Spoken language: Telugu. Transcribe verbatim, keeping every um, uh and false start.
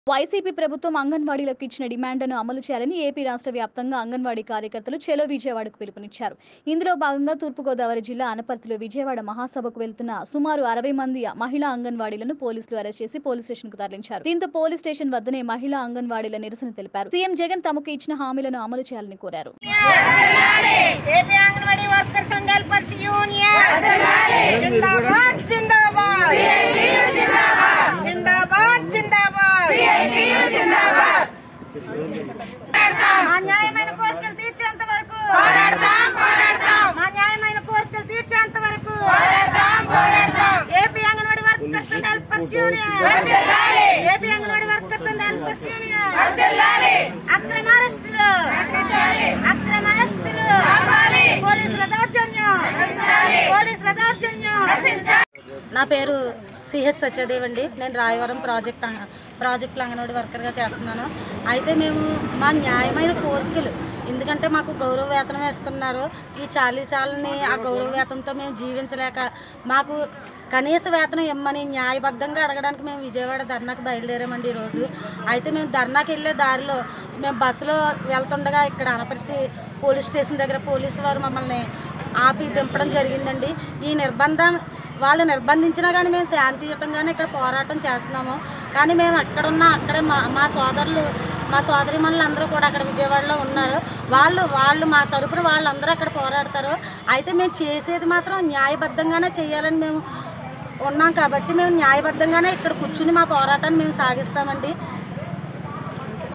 వైసీపీ ప్రభుత్వం అంగన్వాడీలకు ఇచ్చిన డిమాండ్లను అమలు చేయాలని ఏపీ రాష్ట్ర వ్యాప్తంగా అంగన్వాడీ కార్యకర్తలు చెలో విజయవాడకు పిలుపునిచ్చారు. ఇందులో భాగంగా తూర్పుగోదావరి జిల్లా అనపర్తిలో విజయవాడ మహాసభకు వెళ్తున్న సుమారు అరవై మంది మహిళా అంగన్వాడీలను పోలీసులు అరెస్ట్ చేసి పోలీస్ స్టేషన్ కు తరలించారు. దీంతో పోలీస్ స్టేషన్ వద్దనే మహిళా అంగన్వాడీల నిరసన తెలిపారు. సీఎం జగన్ తమకు ఇచ్చిన హామీలను అమలు చేయాలని కోరారు. మా న్యాయమైన కోరికలు తీర్చేంత వరకు పోరాడతాం పోరాడతాం మా న్యాయమైన కోరికలు తీర్చేంత వరకు పోరాడతాం పోరాడతాం AP anganwadi workers and helpers union వర్ధిల్లాలి AP anganwadi workers and helpers union వర్ధిల్లాలి అక్రమ అరెస్టులు రక్షించాలి అక్రమ అరెస్టులు ఆపాలి పోలీసుల దౌర్జన్యం రక్షించాలి పోలీసుల దౌర్జన్యం రక్షించాలి. నా పేరు సిహెచ్ సత్యదేవ్ అండి. నేను రాయవరం ప్రాజెక్ట్ ప్రాజెక్టులో అంగన్వాడీ వర్కర్గా చేస్తున్నాను. అయితే మేము మా న్యాయమైన కోరికలు, ఎందుకంటే మాకు గౌరవ వేతనం ఇస్తున్నారు. ఈ చాలీ చాలని ఆ గౌరవ వేతనంతో మేము జీవించలేక మాకు కనీస వేతనం ఇమ్మని న్యాయబద్ధంగా అడగడానికి మేము విజయవాడ ధర్నాకు బయలుదేరామండి ఈరోజు. అయితే మేము ధర్నాకి వెళ్ళే దారిలో మేము బస్సులో వెళ్తుండగా ఇక్కడ అనపర్తి పోలీస్ స్టేషన్ దగ్గర పోలీసు వారు మమ్మల్ని ఆపి దింపడం జరిగిందండి. ఈ నిర్బంధం వాళ్ళు నిర్బంధించినా కానీ మేము శాంతియుతంగానే ఇక్కడ పోరాటం చేస్తున్నాము. కానీ మేము ఎక్కడున్నా అక్కడే మా మా సోదరులు మా సోదరిమణులు అందరూ కూడా అక్కడ విజయవాడలో ఉన్నారు. వాళ్ళు వాళ్ళు మా తరపున వాళ్ళందరూ అక్కడ పోరాడతారు. అయితే మేము చేసేది మాత్రం న్యాయబద్ధంగానే చేయాలని మేము ఉన్నాం కాబట్టి మేము న్యాయబద్ధంగానే ఇక్కడ కూర్చుని మా పోరాటాన్ని మేము సాగిస్తామండి.